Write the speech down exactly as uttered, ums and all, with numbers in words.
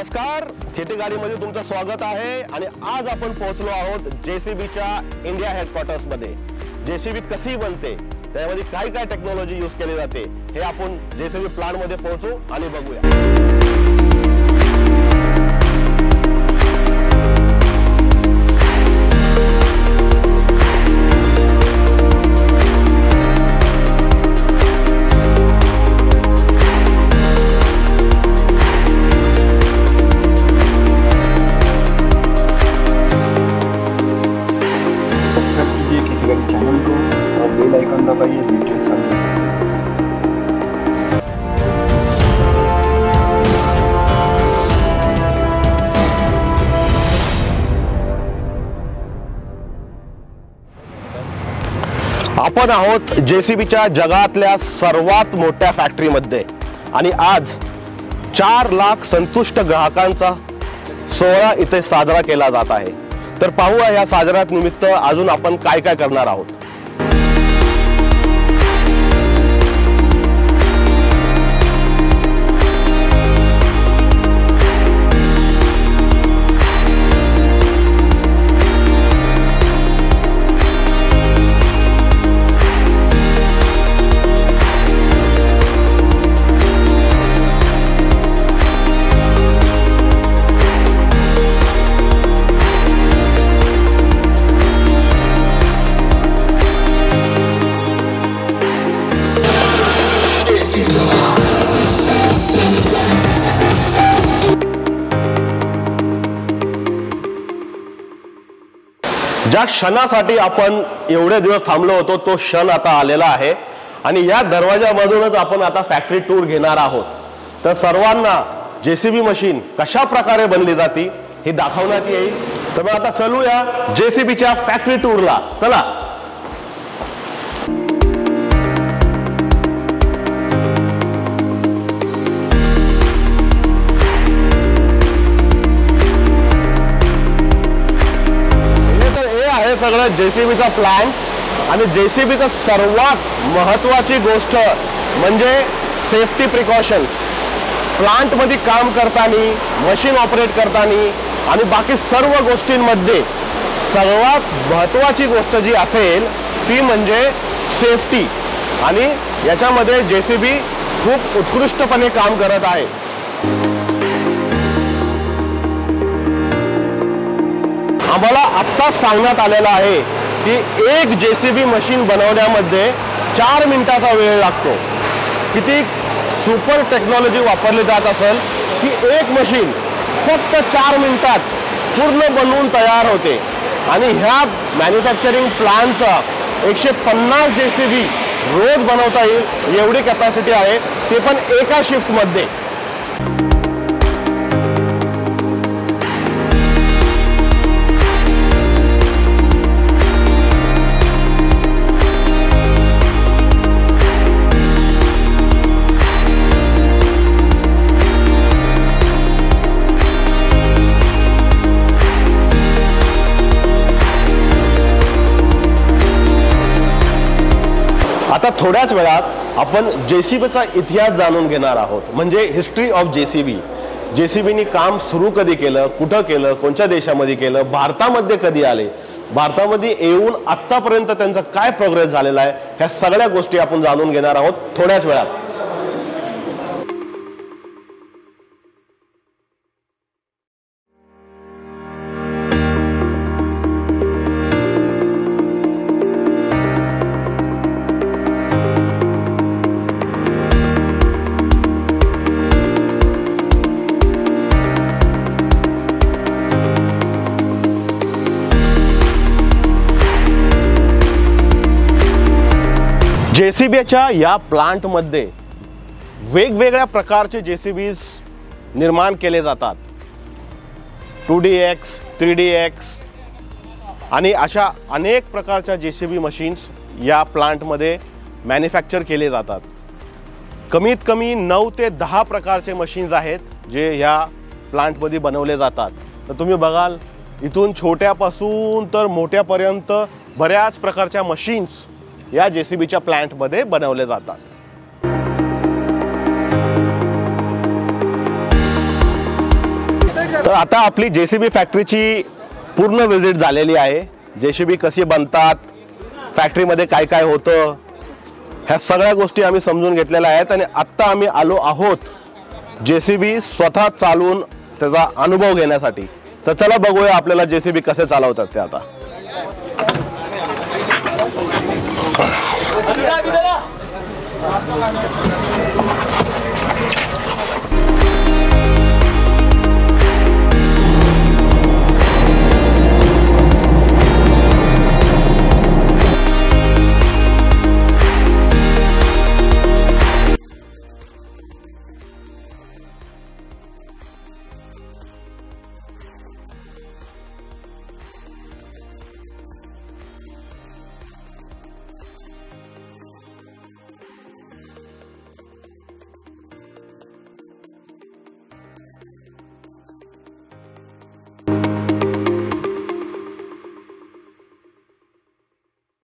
नमस्कार, खेती गाडीमध्ये तुमचं स्वागत आहे आणि आज आपण पोहोचलो आहोत जेसीबीच्या इंडिया हेडक्वार्टर्स मध्ये। जेसीबी कशी बनते, त्यामध्ये काय काय टेक्नॉलॉजी यूज केली जाते हे आपण जेसीबी प्लांट मध्ये पोहोचू आणि बघूया। चैनल को और बेल आइकन दबाइए वीडियो सब मिल सकते हैं। आपण आहोत जेसीबीच्या जगातल्या सर्वात मोठ्या फॅक्टरीमध्ये आणि आज चार लाख संतुष्ट ग्राहकांचा सोहळा इथे साजरा केला जात आहे। तर पाहूया या साजऱ्यात निमित्त अजून आपण काय काय करणार आहोत। ज्या क्षणासाठी आपण एवढे दिवस थांबलो होतो तो क्षण आता आलेला आहे आणि या दरवाजामधूनच आपण आता फॅक्टरी टूर घेणार आहोत। तर सर्वांना जेसीबी मशीन कशा प्रकारे बनली जाते हे दाखवण्यात येईल। तर आता चलूया जेसीबीच्या फॅक्टरी टूरला, चला। सगळं जेसीबीचा प्लांट आणि जेसीबीचा सर्वात महत्त्वाची गोष्ट म्हणजे सेफ्टी प्रिकॉशन्स। प्लांट मध्ये काम करताना, मशीन ऑपरेट करताना आणि बाकी सर्व गोष्टींमध्ये सर्वात महत्त्वाची गोष्ट जी असेल ती म्हणजे सेफ्टी आणि याच्यामध्ये जेसीबी खूप उत्कृष्टपणे काम करत आहे। आम्हाला आत्ता सांगण्यात आलेलं आहे की एक जेसीबी मशीन बनवण्यामध्ये चार मिनिटाचा वेळ लागतो। किती सुपर टेक्नॉलॉजी वापरली जात असेल की एक मशीन फक्त चार मिनिटात पूर्ण बनवून तयार होते आणि ह्या मॅन्युफॅक्चरिंग प्लांटचा एकशे पन्नास जेसीबी रोज बनवता येईल एवढी कॅपॅसिटी आहे, ते पण एका शिफ्ट मध्ये। आता थोड्याच वेळात आपण जेसीबीचा इतिहास जाणून घेणार आहोत, म्हणजे हिस्ट्री ऑफ जेसीबी। जेसीबीनी काम सुरू कधी केलं, कुठं केलं, कोणत्या देशामध्ये केलं, भारतामध्ये कधी आले, भारतामध्ये येऊन आतापर्यंत त्यांचा काय प्रोग्रेस झालेला आहे, ह्या सगळ्या गोष्टी आपण जाणून घेणार आहोत थोड्याच वेळात। जेसीबीच्या या प्लांट मध्ये वेगवेगळ्या प्रकारचे जेसीबीज निर्माण केले जातात। Two D X, three D X आणि अशा अनेक प्रकारच्या जेसीबी मशीन्स या प्लांट मध्ये मॅन्युफॅक्चर केले जातात। कमीत कमी नऊ ते दहा प्रकारचे मशीन्स आहेत जे या प्लांट मध्ये बनवले जातात। तर तुम्ही बघाल इथून छोट्यापासून तर मोठ्यापर्यंत बऱ्याच प्रकारच्या मशीन्स या जेसीबीच्या प्लांट मध्ये बनवले जातात। तर आता आपली जेसीबी फॅक्टरीची पूर्ण व्हिजिट झालेली आहे। जेसीबी कशी बनतात, फॅक्टरीमध्ये काय काय होतं, ह्या सगळ्या गोष्टी आम्ही समजून घेतलेल्या आहेत आणि आत्ता आम्ही आलो आहोत जेसीबी स्वतः चालवून त्याचा अनुभव घेण्यासाठी। तर चला बघूया आपल्याला जेसीबी कसे चालवतात ते आता।